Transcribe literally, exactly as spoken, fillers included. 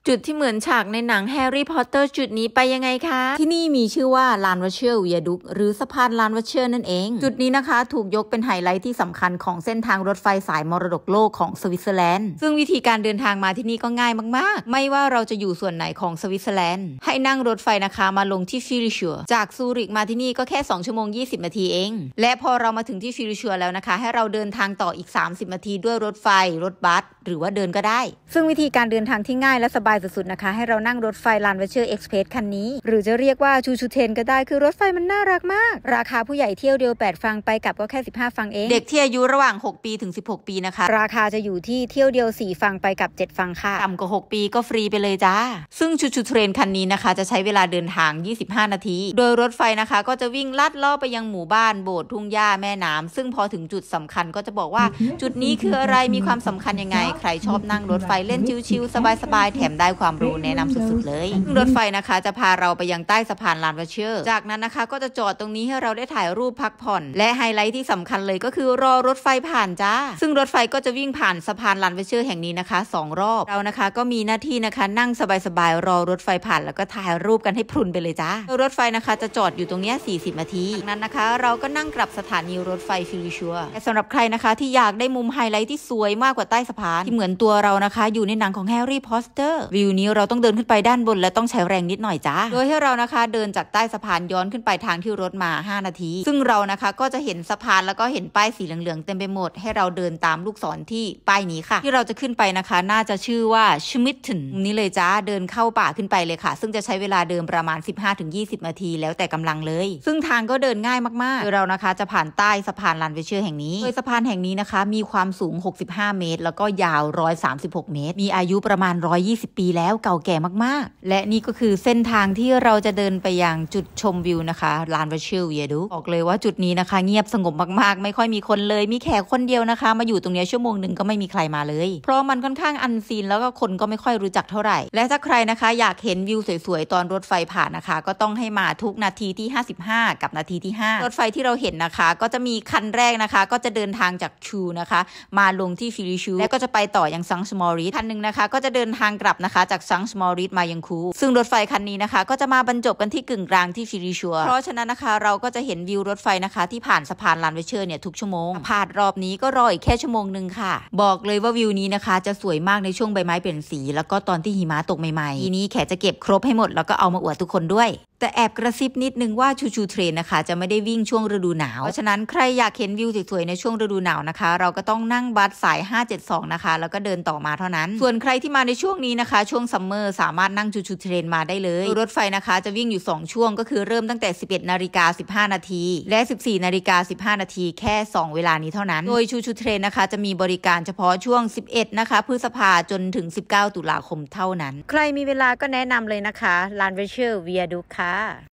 จุดที่เหมือนฉากในหนังแฮร์รี่พอตเตอร์จุดนี้ไปยังไงคะที่นี่มีชื่อว่าลานวัชเชอร์เวียดุกหรือสะพานลานวัชเชอร์นั่นเองจุดนี้นะคะถูกยกเป็นไฮไลท์ที่สำคัญของเส้นทางรถไฟสายมรดกโลกของสวิตเซอร์แลนด์ซึ่งวิธีการเดินทางมาที่นี่ก็ง่ายมากๆไม่ว่าเราจะอยู่ส่วนไหนของสวิตเซอร์แลนด์ให้นั่งรถไฟนะคะมาลงที่ฟิลิชัวจากซูริกมาที่นี่ก็แค่สองชั่วโมงยี่สิบนาทีเองและพอเรามาถึงที่ฟิลิชัวแล้วนะคะให้เราเดินทางต่ออีกสามสิบนาทีด้วยรถไฟรถบัสหรือว่าเดินก็ได้ซึ่งวิธีการเดินทางที่ง่ายและสบายสุดๆนะคะให้เรานั่งรถไฟลานวัชเชอร์เอ็กซ์เพรสคันนี้หรือจะเรียกว่าชูชูเทนก็ได้คือรถไฟมันน่ารักมากราคาผู้ใหญ่เที่ยวเดียวแปดฟังไปกลับก็แค่สิบห้าฟังเองเด็กที่อายุระหว่างหกปีถึงสิบหกปีนะคะราคาจะอยู่ที่เที่ยวเดียวสี่ฟังไปกับเจ็ดฟังค่ะต่ำกว่าหกปีก็ฟรีไปเลยจ้าซึ่งชูชูเทรนคันนี้นะคะจะใช้เวลาเดินทางยี่สิบห้านาทีโดยรถไฟนะคะก็จะวิ่งลัดล้อไปยังหมู่บ้านโบสถ์ทุ่งหญ้าแม่น้ำซึ่งพอถึงจุดสำคัญก็จะบอกว่าจุดนี้คืออะไรมีความสำคัญยังไงใครชอบนั่งรถไฟเล่นชิวๆสบายๆแถมได้ความรู้แนะนำสุดๆเลยรถไฟนะคะจะพาเราไปยังใต้สะพานลานวัชเชอร์จากนั้นนะคะก็จะจอดตรงนี้ให้เราได้ถ่ายรูปพักผ่อนและไฮไลท์ที่สำคัญเลยก็คือรอรถไฟผ่านจ้าซึ่งรถไฟก็จะวิ่งผ่านสะพานลานวัชเชอร์แห่งนี้นะคะสองรอบเรานะคะก็มีหน้าที่นะคะนั่งสบายๆรอรถไฟผ่านแล้วก็ถ่ายรูปกันให้พรุนไปเลยจ้ารถไฟนะคะจะจอดอยู่ตรงนี้สี่สิบนาทีจากนั้นนะคะเราก็นั่งกลับสถานีรถไฟฟิลิชัวแต่สำหรับใครนะคะที่อยากได้มุมไฮไลท์ที่สวยมากกว่าใต้สะพานที่เหมือนตัวเรานะคะอยู่ในหนังของแฮร์รี่พอตเตอร์วิวนี้เราต้องเดินขึ้นไปด้านบนและต้องใช้แรงนิดหน่อยจ้าโดยให้เรานะคะเดินจากใต้สะพานย้อนขึ้นไปทางที่รถมาห้านาทีซึ่งเรานะคะก็จะเห็นสะพานแล้วก็เห็นป้ายสีเหลืองๆเต็มไปหมดให้เราเดินตามลูกศรที่ป้ายนี้ค่ะที่เราจะขึ้นไปนะคะน่าจะชื่อว่าชมิทเทนนี่เลยจ้าเดินเข้าป่าขึ้นไปเลยค่ะซึ่งจะใช้เวลาเดินประมาณ สิบห้าถึงยี่สิบ นาทีแล้วแต่กำลังเลยซึ่งทางก็เดินง่ายมากๆโดยเรานะคะจะผ่านใต้สะพานลานวัชเชอร์แห่งนี้โดยสะพานแห่งนี้นะคะมีความสูงหกสิบห้าเมตรแล้วก็ยาวหนึ่งร้อยสามสิบหกเมตรมีอายุประมาณหนึ่งร้อยยี่สิบปีแล้วเก่าแก่มากๆและนี่ก็คือเส้นทางที่เราจะเดินไปยังจุดชมวิวนะคะลานวัชเชอร์เวียดุกบอกเลยว่าจุดนี้นะคะเงียบสงบมากๆไม่ค่อยมีคนเลยมีแขกคนเดียวนะคะมาอยู่ตรงนี้ชั่วโมงหนึ่งก็ไม่มีใครมาเลยเพราะมันค่อนข้างอันซีนแล้วก็คนก็ไม่ค่อยรู้จักเท่าไหร่และถ้าใครนะคะอยากเห็นวิวสวยๆตอนรถไฟผ่านนะคะก็ต้องให้มาทุกนาทีที่ห้าสิบห้ากับนาทีที่ห้ารถไฟที่เราเห็นนะคะก็จะมีคันแรกนะคะก็จะเดินทางจากชูนะคะมาลงที่ฟิลิชูและก็จะไปต่อยังซังช์มอริสคันนึงนะคะก็จะเดินทางกลับนะคะจากซังช์มอริสมายังคูซึ่งรถไฟคันนี้นะคะก็จะมาบรรจบกันที่กึ่งกลางที่ฟิลิชัวเพราะฉะนั้นนะคะเราก็จะเห็นวิวรถไฟนะคะที่ผ่านสะพานลานวัชเชอร์เนี่ยทุกชั่วโมงผ่านรอบนี้ก็รออีกแค่ชั่วโมงนึงค่ะบอกเลยว่าวิวนี้นะคะจะสวยมากในช่วงใบไม้เปลี่ยนสีแล้วก็ตอนที่หิมะตกใหม่ๆทีนี้แขกจะเก็บครบให้หมดแล้วก็เอามาอวดทุกคนด้วยแต่แอบกระซิบนิดนึงว่าชูชูเทรนนะคะจะไม่ได้วิ่งช่วงฤดูหนาวเพราะฉะนั้นใครอยากเห็นวิวสวยๆในช่วงฤดูหนาวนะคะเราก็ต้องนั่งบัสสายห้าเจ็ดสองนะคะแล้วก็เดินต่อมาเท่านั้นส่วนใครที่มาในช่วงนี้นะคะช่วงซัมเมอร์สามารถนั่งชูชูเทรนมาได้เลยรถไฟนะคะจะวิ่งอยู่สองช่วงก็คือเริ่มตั้งแต่สิบเอ็ดนาฬิกาสิบห้านาทีและสิบสี่นาฬิกาสิบห้านาทีแค่สองเวลานี้เท่านั้นโดยชูชูเทรนนะคะจะมีบริการเฉพาะช่วงสิบเอ็ดนะคะพฤษภาจนถึงสิบเก้าตุลาคมเท่านั้นใครมีเวลาก็แนะนำเลยนะคะลานวัชเชอร์เวียดุกค่ะ